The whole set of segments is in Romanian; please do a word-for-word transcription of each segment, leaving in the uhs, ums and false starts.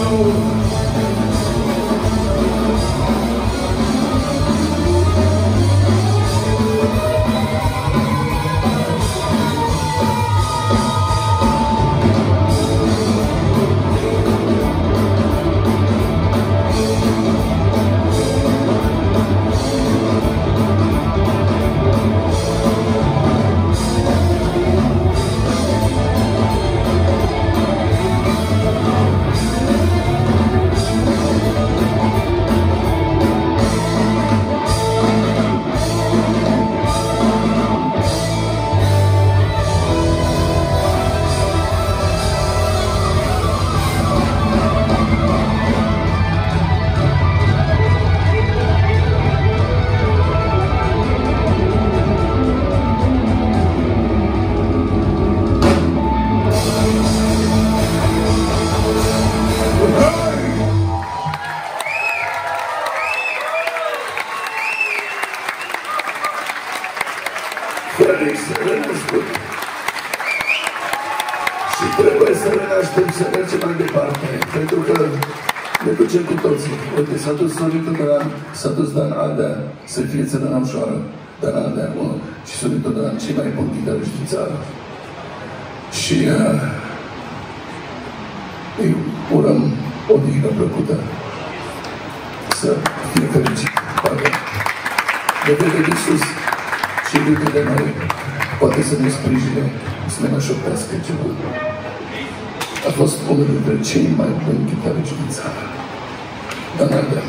Felix renăscut. Și trebuie să renaștem, să mergem mai departe, pentru că ne ducem cu toții. Uite, s-a dus Sonitul Dan, s-a dus Dan Adea, să-i fie țărâna ușoară. Dan Adea, mă, și Sonitul Dan, cei mai buni ghitariști din țară. Și uh, îi urăm o dignă plăcută. Să fie fericit. Poate ne vede de sus și iubite de noi, poate să ne sprijine, să ne șoptească ceva. A fost unul dintre cei mai buni ghitariști din țară. Dan Adea.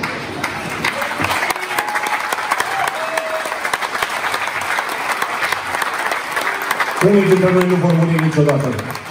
Unii dintre noi nu vor muri niciodată.